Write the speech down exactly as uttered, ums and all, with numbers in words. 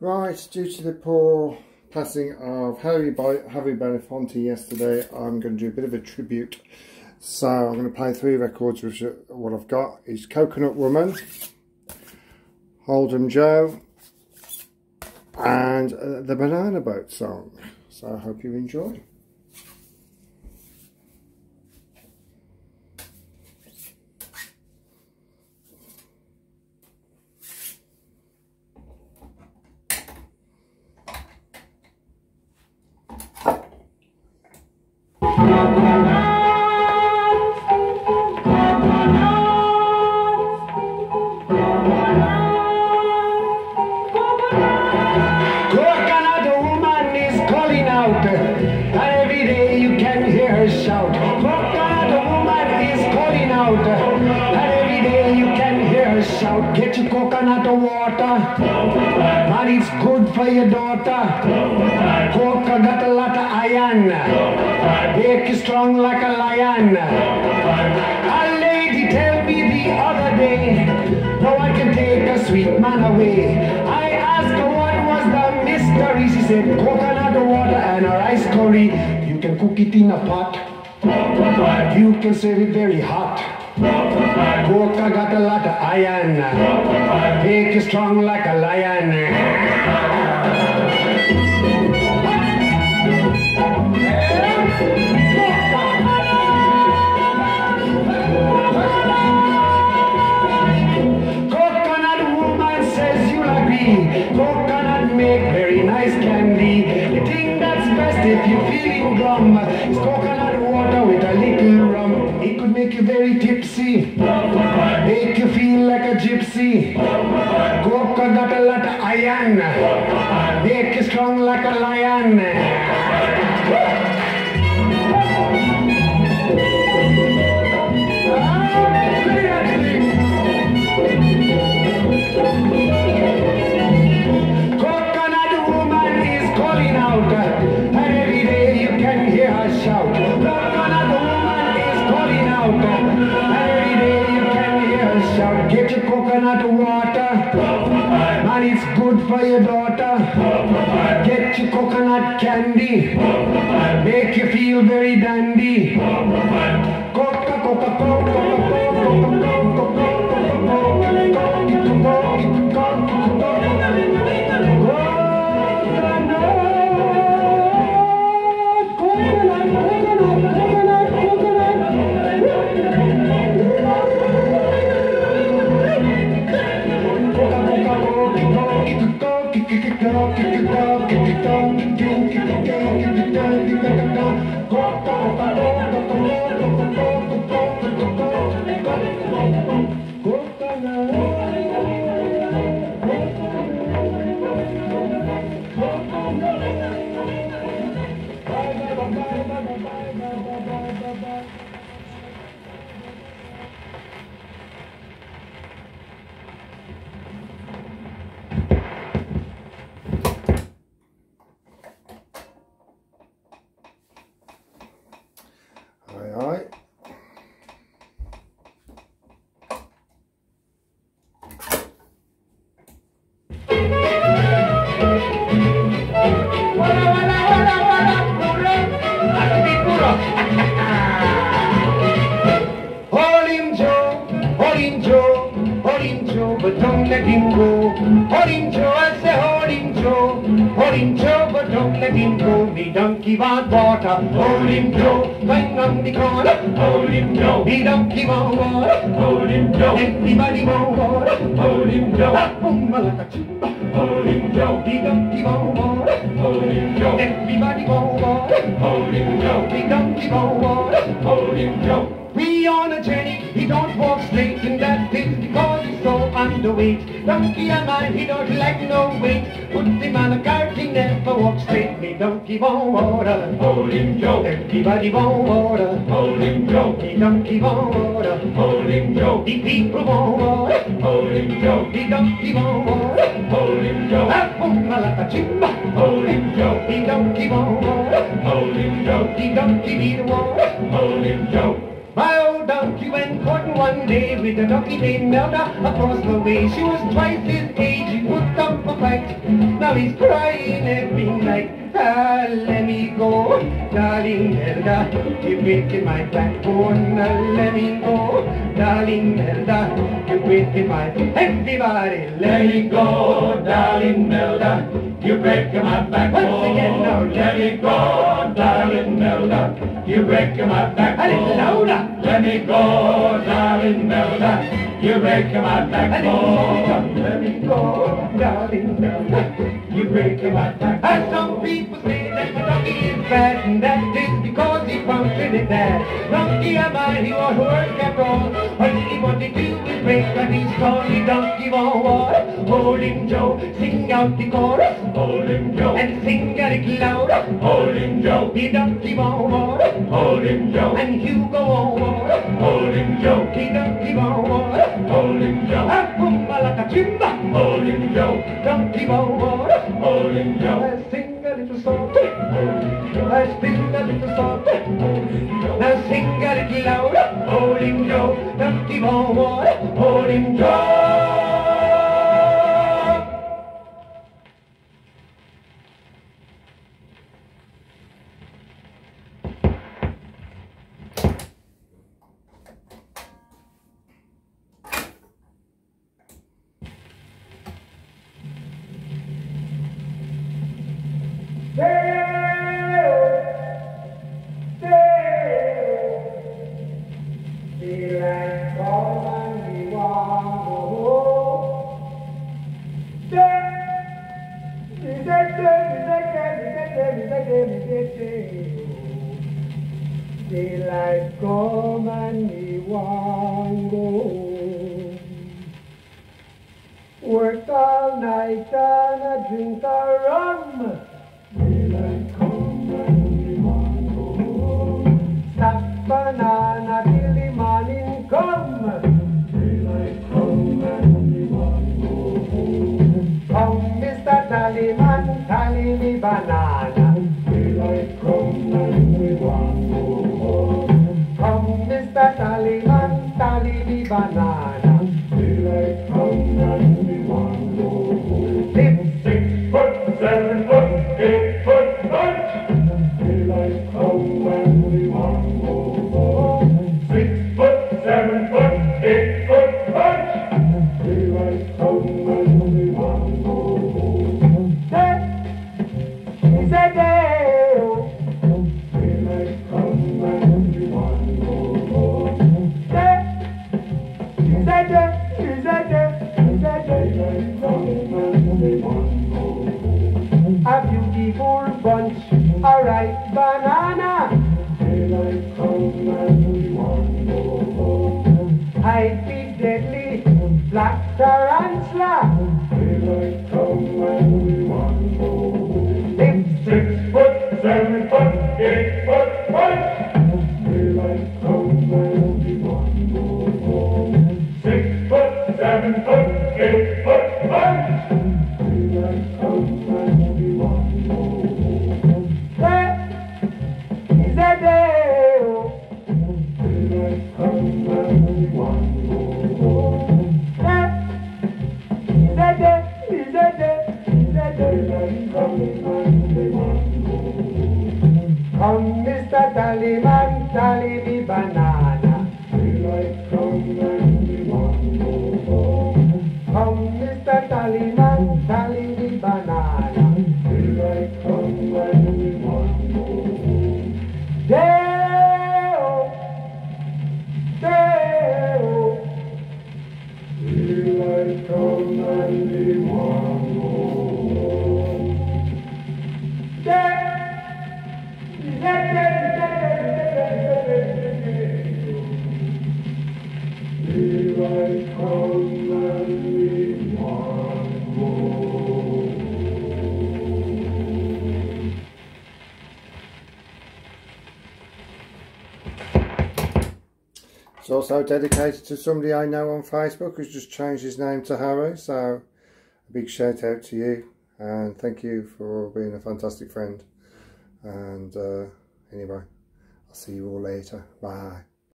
Right, due to the poor passing of Harry, Harry Belafonte yesterday, I'm going to do a bit of a tribute. So I'm going to play three records, which are what I've got is Coconut Woman, Hold 'em Joe, and uh, the Banana Boat song. So I hope you enjoy. Shout. Coconut woman is calling out, and every day you can hear her shout. Get your coconut water, and it's good for your daughter. Coca got a lot of iron, make you strong like a lion. A lady tell me the other day, no one can take a sweet man away. I asked her what was the mystery. She said coconut water and a rice curry. You can cook it in a pot, you can serve it very hot. Coca got a lot of iron, make you strong like a lion. Coconut woman says you'll agree, coconut make very nice candy. The thing that's best if you're feeling glum is coconut water with a little rum. It could make you very tipsy, make you feel like a gypsy. Coca got a lot of iron, make you strong like a lion. Coconut woman is calling out, and every day you can hear her shout. Coconut woman is calling out, and every day you can hear her shout. Get your coconut water, man, it's good for your daughter. Get your coconut candy, make you feel very dandy. Coca, Coca, Coca, Coca, Aye, Hold him Joe, hold him Joe, hold him Joe, but don't let him go. Hold him Joe, I say hold him Joe, hold him Joe, but don't let him go. Me donkey want water, hold him Joe, bang on the corner, hold him Joe. Me donkey want water, hold him Joe. Everybody want water, hold him Joe. Boom like a chimba, hold him Joe. Me donkey want water, hold him Joe. Everybody want water, hold him Joe. Me donkey want water, hold him Joe. We on a journey, he don't walk straight, and that is because he's so underweight. Donkey and mine, he don't like no weight. Put him on a cart, he never walks straight. Me donkey want water, hold him Joe. Everybody want water, hold him Joe. Me donkey want water, hold him Joe. The people want water, hold him Joe. The donkey want water, hold him Joe. A boom like a chimba, hold him Joe. The donkey want water, hold him Joe. The donkey need water, hold him Joe. My old donkey went courting one day with a donkey named Melda across the way. She was twice his age, he put up a fight. Now he's crying every night. Ah, let me go, darling Melda, you're breaking my backbone. Ah, let me go, darling Melda, you're breaking my... Everybody, let me go, darling Melda, you're breaking my backbone. Once again now, let me go, darling Melda, you're breaking my backbone. A little louder. Let me go, darling Melda, you're breaking my backbone. Let me go, darling Melda, you're breaking my backbone. And some people say that my donkey is bad, and that is because he's from Trinidad. Donkey am I, he won't work at all. All he want to do is break and he's calling donkey won't walk. Hold him Joe, sing out the chorus. Hold him Joe, and sing a little louder. Hold him Joe, the donkey won't walk. Hold him Joe, and Hugo won't walk. Hold him Joe, the donkey won't walk. Hold him Joe, a pumba like a chimba. Hold him Joe, donkey won't walk. Hold him Joe, I sing a little song. I sing a little song. Now sing a little louder. Hold him Joe, donkey won't walk. Hold him Joe. Daylight come and me want go home. Work all night and a drink a rum. Daylight come and me want go home. Stack banana till the morning come. Daylight come and me want go home. Come, Mister Tallyman, tally me banana. Daylight come and me want go home. Come, Mister Tallyman, tally me banana. Daylight come and me want go home. Six, six foot, seven foot, eight foot bunch. Daylight come and me want go home. Six foot, seven foot, eight foot bunch. Daylight come and me want go home. That is a day. Daylight come and me want go home. That is a day. Is a day. Is a day. Daylight come and me want go home. A beautiful bunch, a ripe banana. Daylight come and we want go home. I'd be deadly, black tarantula. Daylight come and we want go home. Six, six foot, seven foot, eight foot bunch. Daylight come and we want go home. Six foot, seven foot, eight foot bunch. Daylight come and we want go home. That is a day. Daylight come and we want go home. That is a day. Is a day. Is a day. Daylight come and we want go home. Come, Mister Tallyman, tally me banana. Daylight come and we want go home. Come, Mister Tallyman, tally me banana. Daylight come and we want go home. Day-o, day-o. Daylight come and we want go home. Day, day, day, daylight come and we want go home. It's also dedicated to somebody I know on Facebook who's just changed his name to Harry, so a big shout out to you and thank you for being a fantastic friend. And uh, anyway, I'll see you all later. Bye.